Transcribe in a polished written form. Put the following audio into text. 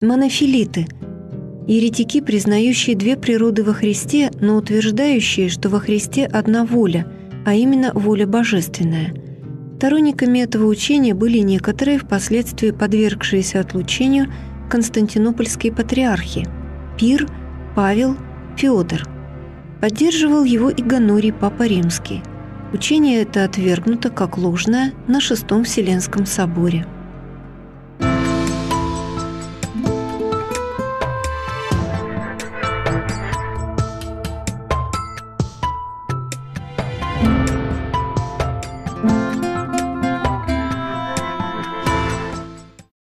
Монофилиты – еретики, признающие две природы во Христе, но утверждающие, что во Христе одна воля, а именно воля божественная. Сторонниками этого учения были некоторые, впоследствии подвергшиеся отлучению, константинопольские патриархи – Пир, Павел, Феодор. Поддерживал его и Гонорий, папа римский. Учение это отвергнуто как ложное на Шестом Вселенском соборе.